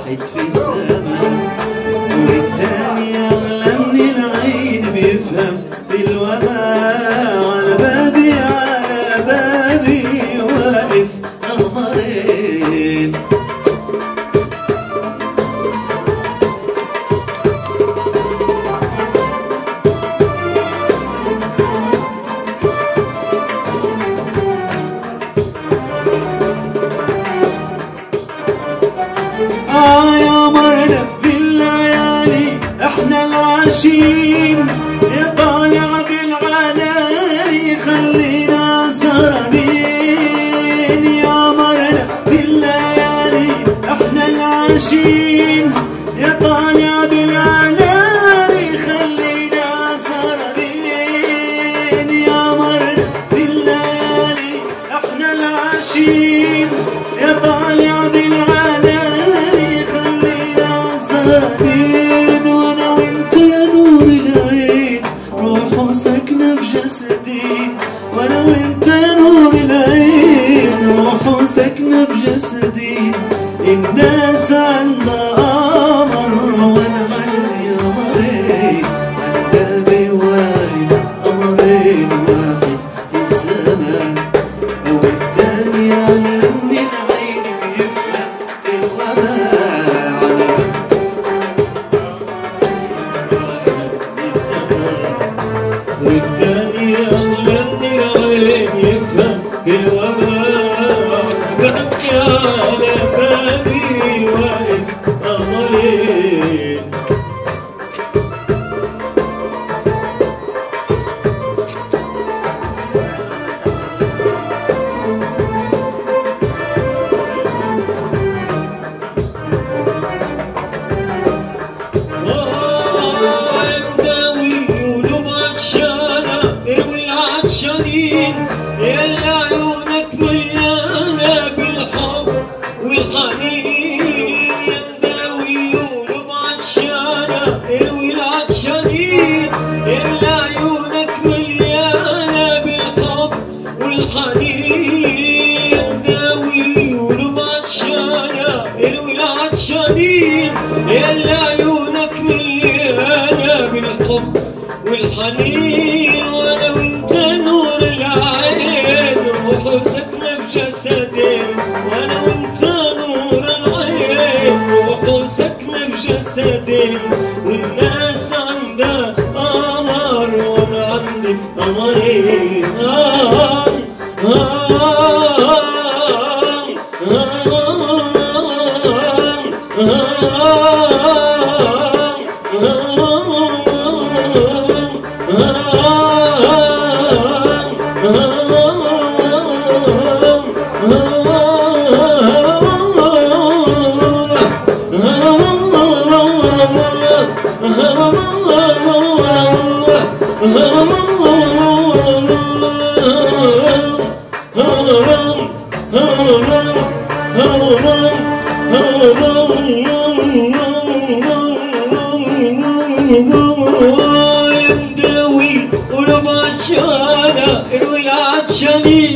واحد في السماء، والتاني أغلى من العين بيفهم بالوباء. على بابي على بابي واقف قمرين. يا مرنا بالليالي احنا العاشقين، يا طالع بالعلالي خلينا سهرانين. يا مرنا بالليالي احنا العاشقين، يا طالع بالعلالي خلينا سهرانين. يا مرنا بالليالي احنا العاشقين، يا طالع بالعلالي خلينا سهرانين. وانا وانت يا نور العين روح ساكنه بجسدي، وانا وانت يا نور العين روح ساكنه بجسدي. الناس عندها قمر وانا عندي قمرين، على بابي واقف قمرين، واحد في السماء والتاني اغلى من العين بيفهم بالوباء. والتاني أغلى من العين يفهم بالوباء. ببكي على بابي واقف قمرين. يلا عيونك مليانة بالحب والحنين، يا مداوي قلوب عطشانة اروي العطشانين. يلا عيونك مليانة بالحب والحنين، يا مداوي قلوب عطشانة اروي العطشانين. يلا عيونك مليانة بالحب والحنين، وانا وانت نور العين روح ساكنه بجسدي. وانا وانت نور العين روح ساكنه بجسدي. والناس عندها قمر وانا عندي قمرين. يمداوي قلوب عطشانة اروي العطشانين.